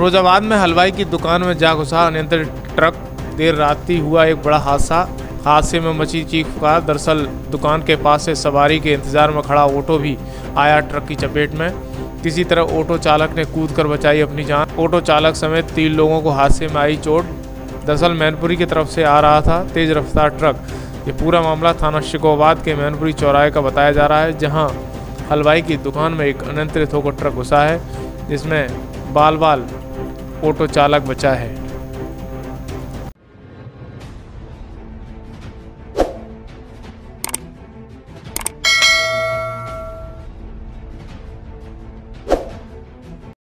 फिरोजाबाद में हलवाई की दुकान में जा घुसा अनियंत्रित ट्रक। देर रात हुआ एक बड़ा हादसे में मची चीख पुकार। दरअसल दुकान के पास से सवारी के इंतजार में खड़ा ऑटो भी आया ट्रक की चपेट में। किसी तरह ऑटो चालक ने कूदकर बचाई अपनी जान। ऑटो चालक समेत 3 लोगों को हादसे में आई चोट। दरअसल मैनपुरी की तरफ से आ रहा था तेज रफ्तार ट्रक। ये पूरा मामला थाना शिकोहाबाद के मैनपुरी चौराहे का बताया जा रहा है, जहां हलवाई की दुकान में एक अनियंत्रित होकर ट्रक घुसा है, जिसमें बाल ऑटो चालक बचा है।